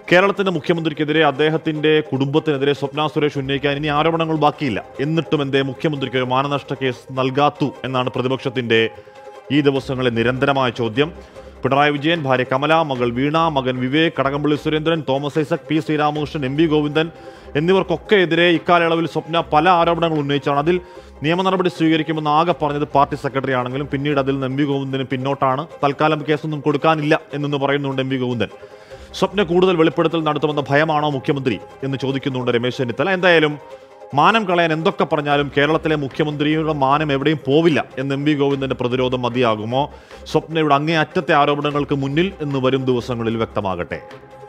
കേരളത്തിന്റെ മുഖ്യമന്ത്രിക്കെതിരെ അദ്ദേഹത്തിന്റെ കുടുംബത്തിനെതിരെ സ്വപ്ന സുരേഷ് ഉന്നയിക്കാൻ ഇനി ആരോപണങ്ങൾ ബാക്കിയില്ല. എന്നിട്ടും എന്തേ മുഖ്യമന്ത്രിക്ക് ഒരു മാനനഷ്ട കേസ് നൽകാത്തു എന്നാണ് പ്രതിപക്ഷത്തിന്റെ ഈ ദിവസങ്ങളിലെ നിരന്തരമായ ചോദ്യം. പിണറായി വിജയൻ, ഭാര്യ കമല, മകൾ വീണ, മകൻ Vivek, Kadakampally Surendran, Thomas Isaac, P Sreeramakrishnan, M V Govindan എന്നിവർക്കൊക്കെ എതിരെ ഇക്കാലയളവിൽ സ്വപ്ന പല ആരോപണങ്ങൾ ഉന്നയിച്ചാണ്. അതിൽ നിയമ നടപടി സ്വീകരിക്കുമെന്ന് ആകെ പറഞ്ഞത് പാർട്ടി സെക്രട്ടറി ആണെങ്കിലും പിന്നീട് അതിൽ നിന്ന് എം വി ഗോവിന്ദന് പിന്നോട്ടാണ്. തൽക്കാലം കേസൊന്നും കൊടുക്കാനില്ല എന്നു പറയുന്നുണ്ട് എം വി ഗോവിന്ദൻ. സ്വപ്ന കൂടുതൽ വെളിപ്പെടുത്തൽ നടത്തുമെന്ന ഭയമാണോ മുഖ്യമന്ത്രി എന്ന് ചോദിക്കുന്നുണ്ട് രമേശ് ചെന്നിത്തല. എന്തായാലും മാനം കളയാൻ എന്തൊക്കെ പറഞ്ഞാലും കേരളത്തിലെ മുഖ്യമന്ത്രിയുടെ മാനം എവിടെയും പോവില്ല എന്ന് എം വി ഗോവിന്ദന്റെ പ്രതിരോധം മതിയാകുമോ? സ്വപ്നയുടെ അങ്ങേയറ്റത്തെ ആരോപണങ്ങൾക്ക് മുന്നിൽ എന്ന് വരും ദിവസങ്ങളിൽ വ്യക്തമാകട്ടെ.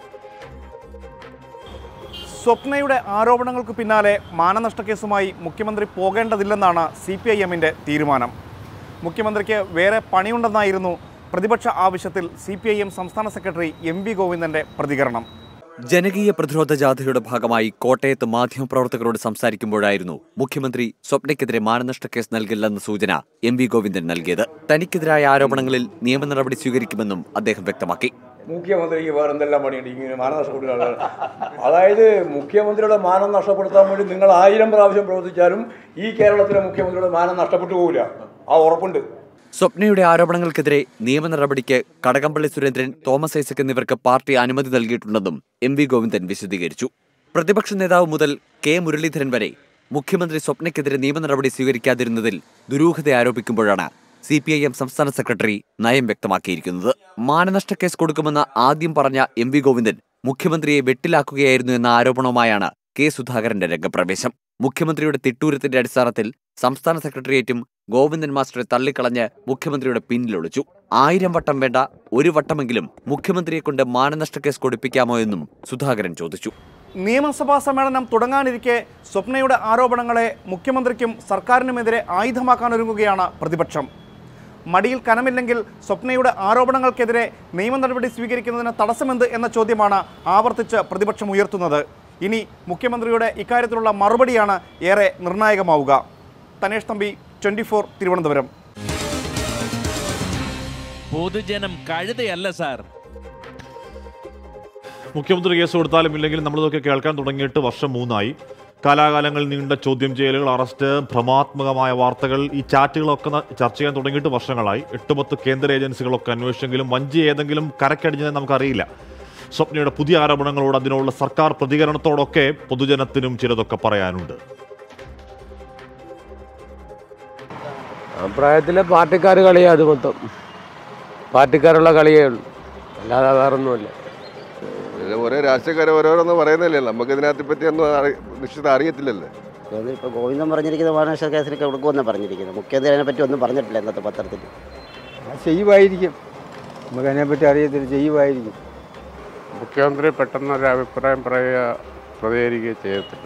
സ്വപ്നയുടെ ആരോപണങ്ങൾക്ക് പിന്നാലെ മാനനഷ്ട കേസുമായി മുഖ്യമന്ത്രി പോകേണ്ടതില്ലെന്നാണ് CPIMന്റെ തീരുമാനം. മുഖ്യമന്ത്രിക്ക് വേറെ പണിയുണ്ടെന്നായിരുന്നു പ്രതിപക്ഷ ആവശ്യത്തിൽ CPIM സംസ്ഥാന സെക്രട്ടറി എം വി ഗോവിന്ദന്റെ പ്രതികരണം. ജനകീയ പ്രതിരോധ ജാഥയുടെ ഭാഗമായി കോട്ടയത്ത് മാധ്യമപ്രവർത്തകരോട് സംസാരിക്കുമ്പോഴായിരുന്നു മുഖ്യമന്ത്രി സ്വപ്നയ്ക്കെതിരെ മാനനഷ്ട കേസ് നൽകില്ലെന്ന സൂചന എം വി ഗോവിന്ദൻ നൽകിയത്. തനിക്കെതിരായ ആരോപണങ്ങളിൽ നിയമ നടപടി സ്വീകരിക്കുമെന്നും അദ്ദേഹം വ്യക്തമാക്കി. മുഖ്യമന്ത്രിക്ക് വേറെ എന്തെല്ലാം പണിയുണ്ട് ഇങ്ങനെ മാനം നഷ്ടപ്പെടുന്ന ആളുകൾ? അതായത് മുഖ്യമന്ത്രിയുടെ മാനം നഷ്ടപ്പെടുത്താൻ വേണ്ടി നിങ്ങൾ 1000 പ്രാവശ്യം പ്രവർത്തിച്ചാലും ഈ കേരളത്തിലെ മുഖ്യമന്ത്രിയുടെ മാനം നഷ്ടപ്പെട്ടു പോകില്ല, ആ ഉറപ്പുണ്ട്. സ്വപ്നയുടെ ആരോപണങ്ങൾക്കെതിരെ നിയമ നടപടിക്ക് കടകംപള്ളി സുരേന്ദ്രൻ, തോമസ് ഐസക് എന്നിവർക്ക് പാർട്ടി അനുമതി നൽകിയിട്ടുണ്ടെന്നും എം വി ഗോവിന്ദൻ വിശദീകരിച്ചു. പ്രതിപക്ഷ നേതാവ് മുതൽ കെ മുരളീധരൻ വരെ മുഖ്യമന്ത്രി സ്വപ്നയ്ക്കെതിരെ നിയമ നടപടി സ്വീകരിക്കാതിരുന്നതിൽ ദുരൂഹത ആരോപിക്കുമ്പോഴാണ് CPIM സംസ്ഥാന സെക്രട്ടറി നയം വ്യക്തമാക്കിയിരിക്കുന്നത്. മാനനഷ്ട കേസ് കൊടുക്കുമെന്ന് ആദ്യം പറഞ്ഞ എം വി ഗോവിന്ദൻ മുഖ്യമന്ത്രിയെ വെട്ടിലാക്കുകയായിരുന്നു എന്ന ആരോപണവുമായാണ് കെ സുധാകരന്റെ രംഗപ്രവേശം. മുഖ്യമന്ത്രിയുടെ തിട്ടൂരത്തിന്റെ അടിസ്ഥാനത്തിൽ സംസ്ഥാന സെക്രട്ടേറിയറ്റും ഗോവിന്ദൻ മാസ്റ്ററെ തള്ളിക്കളഞ്ഞ് മുഖ്യമന്ത്രിയുടെ പിന്നിലൊളിച്ചു. 1000 വട്ടം വേണ്ട, 1 വട്ടമെങ്കിലും മുഖ്യമന്ത്രിയെ കൊണ്ട് മാനനഷ്ട കേസ് കൊടുപ്പിക്കാമോ എന്നും സുധാകരൻ ചോദിച്ചു. നിയമസഭാ സമ്മേളനം തുടങ്ങാനിരിക്കെ സ്വപ്നയുടെ ആരോപണങ്ങളെ മുഖ്യമന്ത്രിക്കും സർക്കാരിനുമെതിരെ ആയുധമാക്കാനൊരുങ്ങുകയാണ് പ്രതിപക്ഷം. മടിയിൽ കനമില്ലെങ്കിൽ സ്വപ്നയുടെ ആരോപണങ്ങൾക്കെതിരെ നിയമ നടപടി സ്വീകരിക്കുന്നതിന് തടസ്സമെന്ത് എന്ന ചോദ്യമാണ് ആവർത്തിച്ച് പ്രതിപക്ഷം ഉയർത്തുന്നത്. ഇനി മുഖ്യമന്ത്രിയുടെ ഇക്കാര്യത്തിലുള്ള മറുപടിയാണ് ഏറെ നിർണായകമാവുക. തനേഷ് തമ്പി, 24 തിരുവനന്തപുരം. പൊതുജനം കഴുതയല്ല സാർ. മുഖ്യമന്ത്രി കേസ് കൊടുത്താലും ഇല്ലെങ്കിലും നമ്മളിതൊക്കെ കേൾക്കാൻ തുടങ്ങിയിട്ട് വർഷം 3 കാലാകാലങ്ങൾ നീണ്ട ചോദ്യം ചെയ്യലുകൾ, അറസ്റ്റ്, ഭ്രമാത്മകമായ വാർത്തകൾ, ഈ ചാറ്റുകളൊക്കെ ചർച്ച ചെയ്യാൻ തുടങ്ങിയിട്ട് വർഷങ്ങളായി. 8-10 കേന്ദ്ര ഏജൻസികളൊക്കെ അന്വേഷിച്ചെങ്കിലും വഞ്ചി ഏതെങ്കിലും കരക്കടിഞ്ഞതെന്ന് നമുക്കറിയില്ല. സ്വപ്നയുടെ പുതിയ ആരോപണങ്ങളോട് അതിനുള്ള സർക്കാർ പ്രതികരണത്തോടൊക്കെ പൊതുജനത്തിനും ചിലതൊക്കെ പറയാനുണ്ട്. അഭിപ്രായത്തിലെ പാർട്ടിക്കാർ കളിയാ, അത് മൊത്തം പാർട്ടിക്കാരുള്ള കളിയേ ഉള്ളൂ, അല്ലാതെ വേറൊന്നുമില്ല. ഓരോ രാഷ്ട്രീയക്കാരെ ഓരോന്ന് പറയുന്നില്ലല്ലോ, നമുക്ക് ഇതിനകത്തെ പറ്റി ഒന്നും നിശ്ചിത അറിയത്തില്ലല്ലോ. ഇപ്പോൾ ഗോവിന്ദൻ പറഞ്ഞിരിക്കുന്ന മാനനഷ്ട കേസിനൊക്കെ കൊടുക്കുമെന്ന് പറഞ്ഞിരിക്കുന്നത്. മുഖ്യമന്ത്രി അതിനെപ്പറ്റി ഒന്നും പറഞ്ഞിട്ടില്ല ഇന്നത്തെ പത്രത്തിൽ. ചെയ്യുമായിരിക്കും, നമുക്ക് അതിനെപ്പറ്റി അറിയത്തില്ല, ചെയ്യുമായിരിക്കും. മുഖ്യമന്ത്രി പെട്ടെന്നൊരു അഭിപ്രായം പറയുക, പ്രതികരിക്കുകയോ ചെയ്യത്തില്ല.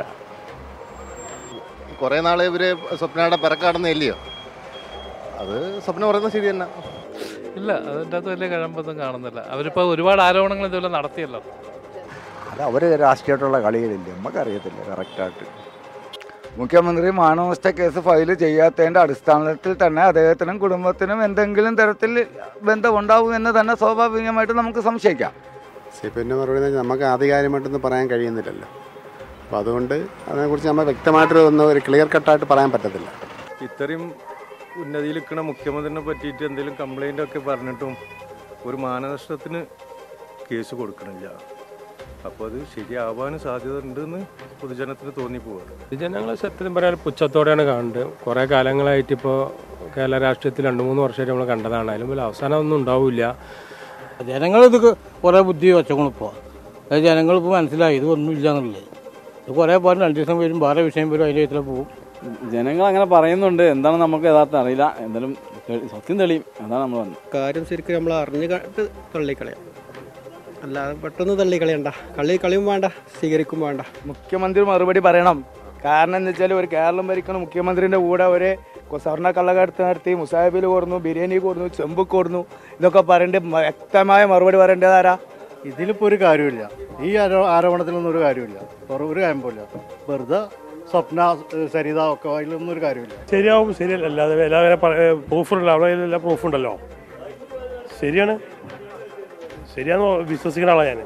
കുറേ നാൾ ഇവർ സ്വപ്നയുടെ പിറക്കാടുന്നില്ലയോ, അത് സ്വപ്ന പറയുന്നത് ശരി തന്നെ. ഇല്ല, അതിൻ്റെ അകത്ത് വലിയ കഴമ്പൊന്നും കാണുന്നില്ല. അവരിപ്പോൾ ഒരുപാട് ആരോപണങ്ങൾ ഇതുപോലെ നടത്തിയല്ലോ. അത് അവർ രാഷ്ട്രീയമായിട്ടുള്ള കളികളില്ല, നമുക്കറിയത്തില്ല കറക്റ്റായിട്ട്. മുഖ്യമന്ത്രി മാനനഷ്ട കേസ് ഫയൽ ചെയ്യാത്തതിൻ്റെ അടിസ്ഥാനത്തിൽ തന്നെ അദ്ദേഹത്തിനും കുടുംബത്തിനും എന്തെങ്കിലും തരത്തിൽ ബന്ധമുണ്ടാവുമെന്ന് തന്നെ സ്വാഭാവികമായിട്ട് നമുക്ക് സംശയിക്കാം. പിന്നെ മറുപടി നമുക്ക് ആധികാരികമായിട്ടൊന്നും പറയാൻ കഴിയുന്നില്ലല്ലോ. അപ്പോൾ അതുകൊണ്ട് അതിനെക്കുറിച്ച് നമ്മൾ വ്യക്തമായിട്ടൊന്നും ഒരു ക്ലിയർ കട്ടായിട്ട് പറയാൻ പറ്റത്തില്ല. ഇത്രയും ഉന്നതിയിൽ നിൽക്കുന്ന മുഖ്യമന്ത്രിനെ പറ്റിയിട്ട് എന്തെങ്കിലും കംപ്ലൈൻ്റ് ഒക്കെ പറഞ്ഞിട്ടും ഒരു മാനനഷ്ടത്തിന് കേസ് കൊടുക്കണില്ല. അപ്പോൾ അത് ശരിയാവാനും സാധ്യത ഉണ്ടെന്ന് പൊതുജനത്തിന് തോന്നിപ്പോവാണ്. പൊതുജനങ്ങൾ സത്യം പറയാൻ പുച്ഛത്തോടെയാണ് കാണുന്നത്. കുറേ കാലങ്ങളായിട്ട് ഇപ്പോൾ കേരള രാഷ്ട്രീയത്തിൽ 2-3 വർഷമായിട്ട് നമ്മൾ കണ്ടതാണ്. അതിലും വലിയ അവസാനം ഒന്നും ഉണ്ടാവില്ല. ജനങ്ങളിത് കുറേ ബുദ്ധി വെച്ചോണിപ്പോൾ. അത് ജനങ്ങളിപ്പോൾ മനസ്സിലായി ഇതൊന്നും ഇല്ല എന്നുള്ളത്. ഇത് കുറേ പേരും 2 ദിവസം വരും, വേറെ വിഷയം വരും, അതിൻ്റെ ഇതിൽ പോകും. ജനങ്ങൾ അങ്ങനെ പറയുന്നുണ്ട്, എന്താണ് നമുക്ക് യഥാർത്ഥം അറിയില്ല. എന്തായാലും സത്യം തെളിയും, അതാണ് നമ്മൾ പറഞ്ഞത്. കാര്യം ശരിക്കും നമ്മൾ അറിഞ്ഞു കണ്ട് തള്ളിക്കളയാം, അല്ലാതെ പെട്ടെന്ന് തള്ളിക്കളയണ്ട. കളിയും വേണ്ട, സ്വീകരിക്കും വേണ്ട. മുഖ്യമന്ത്രി മറുപടി പറയണം. കാരണം എന്താ വെച്ചാൽ ഒരു കേരളം ഭരിക്കുന്ന മുഖ്യമന്ത്രിൻ്റെ കൂടെ ഒരു സ്വർണ്ണ കള്ളക്കടത്ത് നടത്തി, മുസാബിൽ കൊടുന്നു, ബിരിയാണി കൊടുന്നു, ചെമ്പ് കൊടുന്നു, ഇതൊക്കെ പറയേണ്ട വ്യക്തമായ മറുപടി പറയേണ്ടതാരാ? ഇതിലിപ്പോൾ ഒരു കാര്യമില്ല, ഈ ആരോപണത്തിലൊന്നും ഒരു കാര്യമില്ല, ഒരു കാര്യം പോലില്ല. വെറുതെ സ്വപ്ന, സരിത ഒക്കെ അതിലൊന്നും ഒരു കാര്യമില്ല. ശരിയാവും, ശരിയല്ല, അല്ലാതെ എല്ലാവരും പ്രൂഫുണ്ടല്ലോ, അവിടെ എല്ലാ പ്രൂഫുണ്ടല്ലോ. ശരിയാണ്, ശരിയാന്ന് വിശ്വസിക്കുന്ന ആളാണ് ഞാൻ.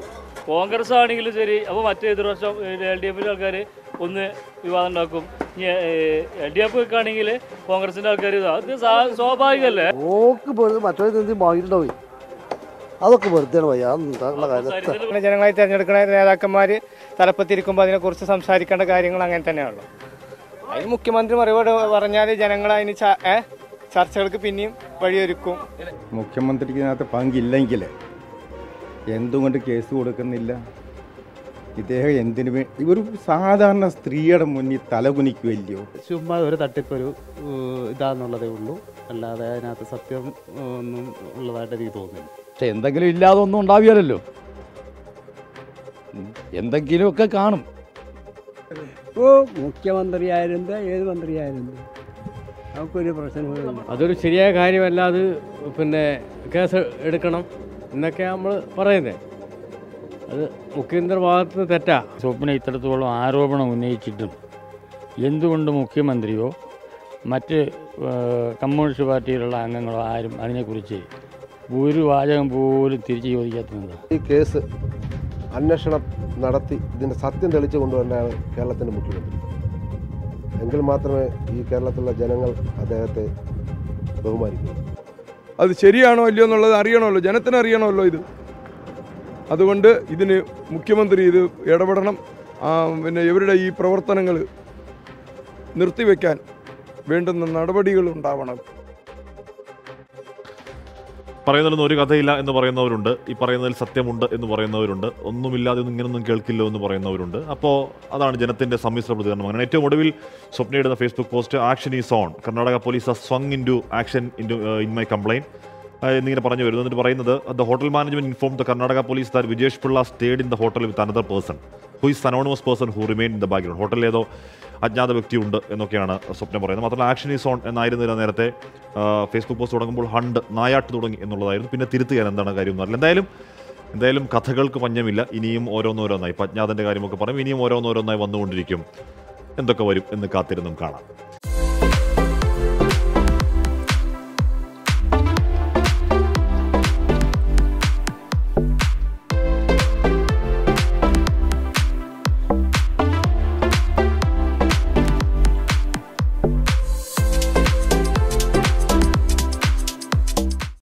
കോൺഗ്രസ് ആണെങ്കിലും ശരി, അപ്പോൾ മറ്റേ എതിർവശം LDF ആൾക്കാർ ഒന്ന് വിവാദം ഉണ്ടാക്കും. ഇനി LDF ഒക്കെ ആണെങ്കിൽ കോൺഗ്രസിൻ്റെ ആൾക്കാർ അത് സ്വാഭാവികമല്ലേ. ഓക്ക് വെറുതെ മറ്റൊരു വാങ്ങിയിട്ടുണ്ടാവും, അതൊക്കെ വെറുതെ ജനങ്ങളായി തിരഞ്ഞെടുക്കുന്ന നേതാക്കന്മാർ തലപ്പത്തിരിക്കുമ്പോൾ അതിനെക്കുറിച്ച് സംസാരിക്കേണ്ട കാര്യങ്ങൾ അങ്ങനെ തന്നെയാണല്ലോ. അതിന് മുഖ്യമന്ത്രി മറുപടി പറഞ്ഞാൽ ജനങ്ങൾ അതിന് ചർച്ചകൾക്ക് പിന്നെയും വഴിയൊരുക്കും. മുഖ്യമന്ത്രിക്ക് ഇതിനകത്ത് പങ്കില്ലെങ്കിൽ എന്തുകൊണ്ട് കേസ് കൊടുക്കുന്നില്ല? ഇദ്ദേഹം എന്തിനു വേണ്ടി ഒരു സാധാരണ സ്ത്രീയുടെ മുന്നിൽ തലകുനിക്കുമല്ലയോ? ചുമ്മാ ഒരു തട്ടിപ്പൊരു ഇതാന്നുള്ളതേ ഉള്ളൂ, അല്ലാതെ അതിനകത്ത് സത്യം ഒന്നും ഉള്ളതായിട്ട് എനിക്ക് തോന്നുന്നില്ല. പക്ഷെ എന്തെങ്കിലും ഇല്ലാതെ ഒന്നും ഉണ്ടാവില്ലല്ലോ, എന്തെങ്കിലുമൊക്കെ കാണും. ഇപ്പോൾ മുഖ്യമന്ത്രിയായാലും ഏത് മന്ത്രിയായാലും നമുക്കൊരു പ്രശ്നമില്ല. അതൊരു ശരിയായ കാര്യമല്ല. അത് പിന്നെ കേസ് എടുക്കണം എന്നൊക്കെ നമ്മൾ പറയുന്നത്. അത് മുഖ്യമന്ത്രി ഭാഗത്ത് നിന്ന് തെറ്റാ. സ്വപ്ന ഇത്രത്തോളം ആരോപണം ഉന്നയിച്ചിട്ടും എന്തുകൊണ്ട് മുഖ്യമന്ത്രിയോ മറ്റ് കമ്മ്യൂണിസ്റ്റ് പാർട്ടിയിലുള്ള അംഗങ്ങളോ ആരും അതിനെക്കുറിച്ച് ഒരു വാചകം പോലും തിരിച്ചു ചോദിക്കാത്തത്? ഈ കേസ് അന്വേഷണം നടത്തി ഇതിൻ്റെ സത്യം തെളിച്ചു കൊണ്ടുവരാനാണ് കേരളത്തിൻ്റെ മുഖ്യമന്ത്രി. എങ്കിൽ മാത്രമേ ഈ കേരളത്തിലുള്ള ജനങ്ങൾ അദ്ദേഹത്തെ ബഹുമാനിക്കൂ. അത് ശരിയാണോ അല്ലയോ എന്നുള്ളത് അറിയണമല്ലോ, ജനത്തിന് അറിയണമല്ലോ ഇത്. അതുകൊണ്ട് ഇതിന് മുഖ്യമന്ത്രി ഇത് ഇടപെടണം. പിന്നെ ഇവരുടെ ഈ പ്രവർത്തനങ്ങൾ നിർത്തിവെക്കാൻ വേണ്ടുന്ന നടപടികൾ ഉണ്ടാവണം. പറയുന്നതിലൊന്നും ഒരു കഥയില്ല എന്ന് പറയുന്നവരുണ്ട്, ഈ പറയുന്നതിൽ സത്യമുണ്ട് എന്ന് പറയുന്നവരുണ്ട്, ഒന്നുമില്ലാതെ ഒന്നും ഇങ്ങനൊന്നും കേൾക്കില്ലോ എന്ന് പറയുന്നവരുണ്ട്. അപ്പോൾ അതാണ് ജനത്തിൻ്റെ സമ്മിശ്ര പ്രതികരണം. അങ്ങനെ ഏറ്റവും ഒടുവിൽ സ്വപ്നയുടെ Facebook post, action is on, Karnataka police swung into action in my complaint എന്നിങ്ങനെ പറഞ്ഞു വരുന്നു. എന്നിട്ട് പറയുന്നത്, the hotel management inform the Karnataka police that Vijesh Pillai stayed in the hotel with another person who is anonymous person who remain in the background. ഹോട്ടലിൽ ഏതോ അജ്ഞാത വ്യക്തിയുണ്ട് എന്നൊക്കെയാണ് സ്വപ്നം പറയുന്നത്. മാത്രമല്ല ആക്ഷൻ ഈസ് ഓൺ എന്നായിരുന്നില്ല നേരത്തെ ഫേസ്ബുക്ക് പോസ്റ്റ് തുടങ്ങുമ്പോൾ ഹണ്ട് നായാട്ട് തുടങ്ങി എന്നുള്ളതായിരുന്നു. പിന്നെ തിരുത്തുകയാണ് എന്താണ് കാര്യം എന്ന് അറിയില്ല. എന്തായാലും കഥകൾക്ക് പഞ്ഞമില്ല. ഇനിയും ഓരോന്നോരോന്നായി ഇപ്പം അജ്ഞാതൻ്റെ കാര്യമൊക്കെ പറയും, ഇനിയും ഓരോന്നോരോന്നായി വന്നുകൊണ്ടിരിക്കും. എന്തൊക്കെ വരും എന്ന് കാത്തിരുന്നും കാണാം.